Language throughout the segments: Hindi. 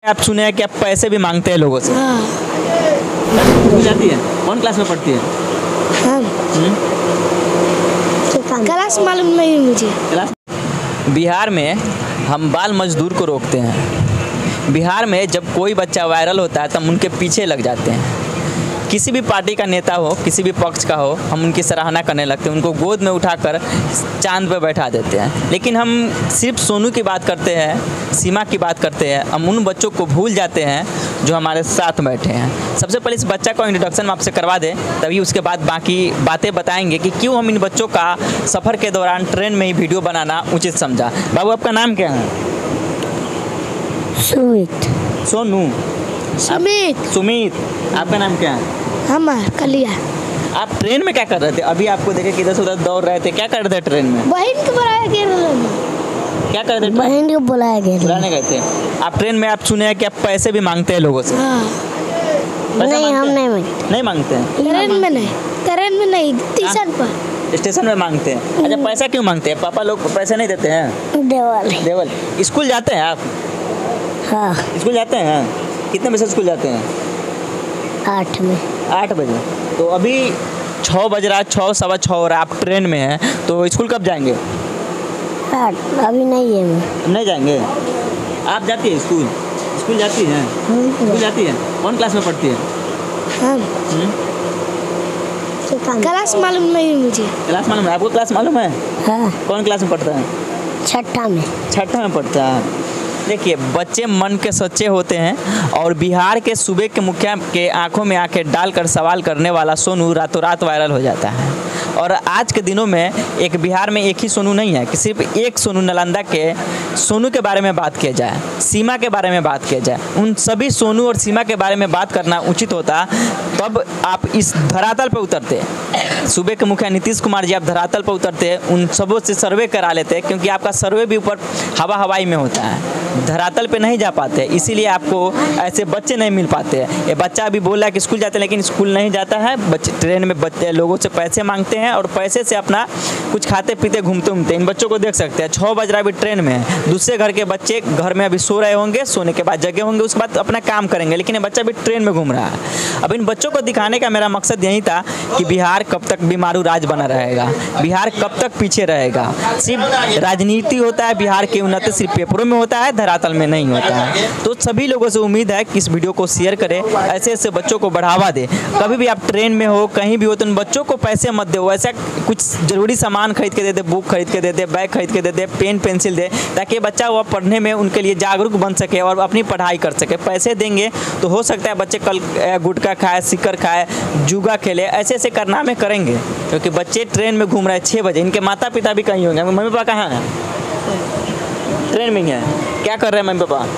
आप सुने हैं कि आप पैसे भी मांगते हैं लोगों से। हाँ। स्कूल जाती है? कौन क्लास में पढ़ती है? हम क्लास मालूम नहीं मुझे। क्लास। बिहार में हम बाल मजदूर को रोकते हैं। बिहार में जब कोई बच्चा वायरल होता है तो हम उनके पीछे लग जाते हैं। किसी भी पार्टी का नेता हो, किसी भी पक्ष का हो, हम उनकी सराहना करने लगते हैं, उनको गोद में उठाकर चांद पर बैठा देते हैं। लेकिन हम सिर्फ सोनू की बात करते हैं, सीमा की बात करते हैं, हम उन बच्चों को भूल जाते हैं जो हमारे साथ बैठे हैं। सबसे पहले इस बच्चा का इंट्रोडक्शन आपसे करवा दें, तभी उसके बाद बाकी बातें बताएंगे कि क्यों हम इन बच्चों का सफ़र के दौरान ट्रेन में ही वीडियो बनाना उचित समझा। बाबू, आपका नाम क्या है? सुमित। सोनू। सुमित। आपका नाम क्या है? हमार कलिया। आप ट्रेन में क्या कर रहे थे? अभी आपको देखे किधर से उधर दौड़ रहे थे, क्या कर रहे थे ट्रेन में? बहन को बुलाया गया। क्या कर रहे थे? बहन को बुलाया गया। बुलाने गए थे। आप ट्रेन में आप सुने हैं कि आप पैसे भी मांगते हैं लोगों से। हाँ। नहीं, हम नहीं मांगते। नहीं मांगते हैं? ट्रेन में नहीं, स्टेशन पर। स्टेशन में मांगते हैं। अच्छा, पैसा क्यों मांगते हैं? पापा लोग पैसे नहीं देते हैं? देवल। स्कूल जाते हैं आप? हाँ। स्कूल जाते हैं? कितने बजे स्कूल जाते हैं? 8 में। 8 बजे। तो अभी 6 बज रहा है, 6 सवा 6 हो रहा है, आप ट्रेन में हैं, तो स्कूल कब जाएंगे? 8 अभी नहीं है। मैं नहीं जाएंगे। आप जाती है स्कूल? स्कूल जाती हैं? स्कूल जाती है? कौन क्लास में पढ़ती है? हम क्लास मालूम नहीं मुझे। क्लास मालूम है? आपको क्लास मालूम है? हाँ। कौन क्लास में पढ़ता है? 6ठा में। 6ठा में पढ़ता है। देखिए, बच्चे मन के सच्चे होते हैं और बिहार के सूबे के मुखिया के आंखों में आंखें डालकर सवाल करने वाला सोनू रातों रात वायरल हो जाता है। और आज के दिनों में एक बिहार में एक ही सोनू नहीं है कि सिर्फ एक सोनू नालंदा के सोनू के बारे में बात किया जाए, सीमा के बारे में बात किया जाए। उन सभी सोनू और सीमा के बारे में बात करना उचित होता, तब आप इस धरातल पर उतरते। सूबे के मुखिया नीतीश कुमार जी, आप धरातल पर उतरते, उन सबों से सर्वे करा लेते, क्योंकि आपका सर्वे भी ऊपर हवाई में होता है, धरातल पे नहीं जा पाते, इसीलिए आपको ऐसे बच्चे नहीं मिल पाते हैं। ये बच्चा अभी बोल रहा है कि स्कूल जाते हैं, लेकिन स्कूल नहीं जाता है। बच्चे ट्रेन में बच्चे लोगों से पैसे मांगते हैं और पैसे से अपना कुछ खाते पीते घूमते घूमते। इन बच्चों को देख सकते हैं, 6 बज रहा है, अभी ट्रेन में है। दूसरे घर के बच्चे घर में अभी सो रहे होंगे, सोने के बाद जगे होंगे, उसके बाद अपना काम करेंगे, लेकिन ये बच्चा अभी ट्रेन में घूम रहा है। अब इन बच्चों को दिखाने का मेरा मकसद यही था कि बिहार कब तक बीमारू राज बना रहेगा, बिहार कब तक पीछे रहेगा। सिर्फ राजनीति होता है, बिहार की उन्नति सिर्फ पेपरों में होता है, धरातल में नहीं होता है। तो सभी लोगों से उम्मीद है कि इस वीडियो को शेयर करें, ऐसे ऐसे बच्चों को बढ़ावा दे। कभी भी आप ट्रेन में हो, कहीं भी हो, तो उन बच्चों को पैसे मत दो। ऐसा कुछ ज़रूरी सामान खरीद के दे दे, बुक खरीद के दे दे, बैग खरीद के दे दे, पेन पेंसिल दे, ताकि बच्चा वो पढ़ने में उनके लिए जागरूक बन सके और अपनी पढ़ाई कर सके। पैसे देंगे तो हो सकता है बच्चे कल गुटखा खाए, सिक्कर खाए, जुआ खेले, ऐसे ऐसे कारनामे करेंगे, क्योंकि बच्चे ट्रेन में घूम रहे हैं 6 बजे। इनके माता पिता भी कहीं होंगे। मम्मी पापा कहाँ हैं? ट्रेन में ही है। क्या कर रहे हैं मम्मी पापा?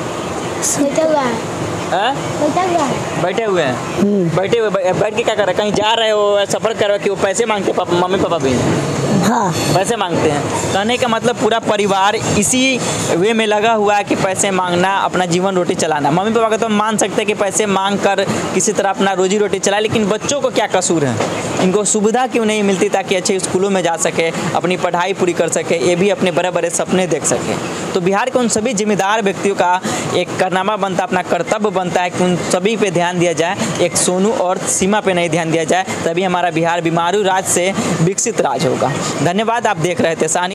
बैठे हुए हैं। बैठ के क्या कर रहे हैं? कहीं जा रहे हो, सफ़र कर रहे हो कि वो पैसे मांगते हैं? पापा मम्मी पापा भी? हाँ। पैसे मांगते हैं। कहने का मतलब पूरा परिवार इसी वे में लगा हुआ है कि पैसे मांगना, अपना जीवन रोटी चलाना। मम्मी पापा का तो मान सकते हैं कि पैसे मांग कर किसी तरह अपना रोजी रोटी चलाए, लेकिन बच्चों को क्या कसूर है? इनको सुविधा क्यों नहीं मिलती ताकि अच्छे स्कूलों में जा सके, अपनी पढ़ाई पूरी कर सके, ये भी अपने बड़े बड़े सपने देख सके। तो बिहार के उन सभी जिम्मेदार व्यक्तियों का एक कारनामा बनता, अपना कर्तव्य बनता है कि उन सभी पे ध्यान दिया जाए, एक सोनू और सीमा पे नहीं ध्यान दिया जाए, तभी हमारा बिहार बीमारू राज से विकसित राज होगा। धन्यवाद। आप देख रहे थे सानी।